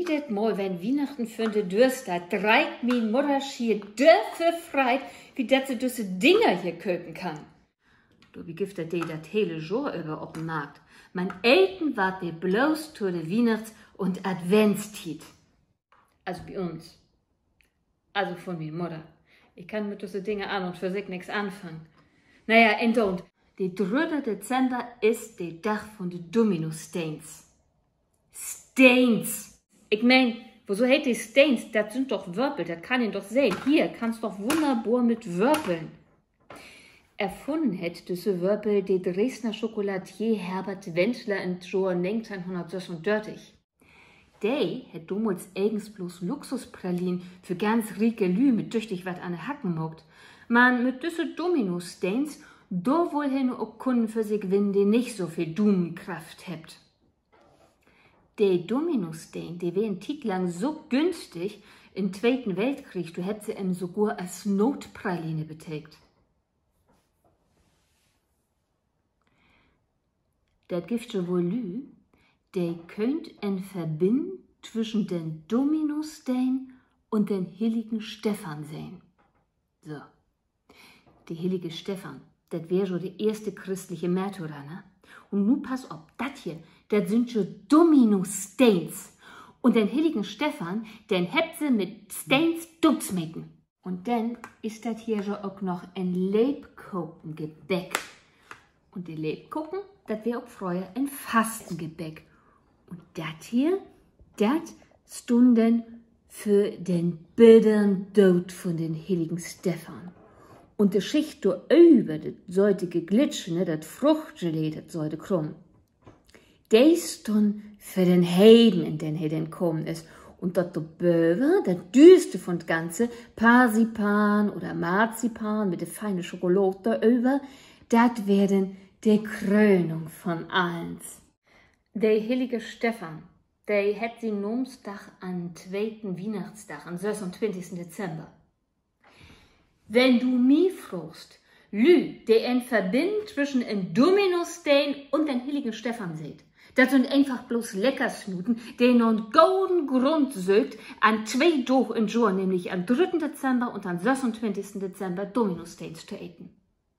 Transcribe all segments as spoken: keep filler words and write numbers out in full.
jedes Mal, wenn Weihnachten für die Dürster, treibt mein Mutter schier dürfe freit, wie dat sie diese Dinger hier köpen kann. Du begiftet die dat hele Jahr über auf dem Markt. Man Elten wart mir bloß zu de Weihnachts- und Adventstiet. Also bei uns. Also von mir Mutter. Ich kann mit diese Dinge an und für sich nichts anfangen. Naja, und und. Der dritte Dezember ist der Tag von den Domino-Steins. Steins! Ich mein, wieso hält die Steins? Das sind doch Wörpel, das kann ich doch sehen. Hier, kannst doch wunderbar mit Wörpeln. Erfunden hätte diese Wörpel der Dresdner Schokoladier Herbert Wendler im Jahr neunzehnhundertsechsunddreißig. Der hat damals eigens bloß Luxuspralinen für ganz rieke Lü mit tüchtig wat an de Hacken mogt. Man mit diese Domino-Steins, da wohl hin auch Kunden für sich gewinnen, die nicht so viel Dumenkraft hebt. Der Domino-Stein, der wär ein Tiet lang so günstig im Zweiten Weltkrieg, du hätt sie ihm sogar als Notpraline betägt. Das giftige Volü, der könnt en Verbind zwischen den Domino-Stein und den heiligen Stephan sehen. So, der heilige Stephan, das wär schon der erste christliche Märtyrer, ne? Und nu pass auf, das hier, das sind schon Domino-Steins. Und den heiligen Stephan, den hebt sie mit Steins Dutzmecken. Und dann ist das hier schon auch noch ein Lebkuchengebäck. Und die Lebkuchen, das wär auch früher ein Fastengebäck. Und das hier, das stunden für den bitteren Tod von den heiligen Stephan. Und die Schicht da über, das sollte geglitschen, ne, das Fruchtgelee, das sollte krumm. Die stund für den Heiden, in den er denn kommen ist. Und dort da Böwe, das düste von das Ganze, Parsipan oder Marzipan mit der feinen Schokolade da über, das werden die Krönung von allens. Der heilige Stephan, der hat sie Nomstag an zweiten Weihnachtstag, am sechsundzwanzigsten Dezember. Wenn du mich fragst, Lü, der ein Verbind zwischen einem Domino-Stein und dem heiligen Stephan seht, das sind einfach bloß Leckersnuten, die noch einen golden Grund sögt, an zwei Tage im Jahr, nämlich am dritten Dezember und am sechsundzwanzigsten Dezember Domino-Steins zu eten.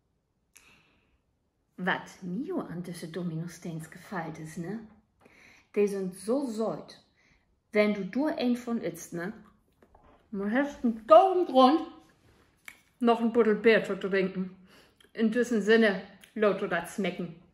Was mir an diese Domino-Steins gefällt ist, ne? Die sind so säut, wenn du durch einen von isst, ne? Man hast einen golden Grund, noch ein Buddel Bier zu trinken. In diesem Sinne, Lotto das schmecken.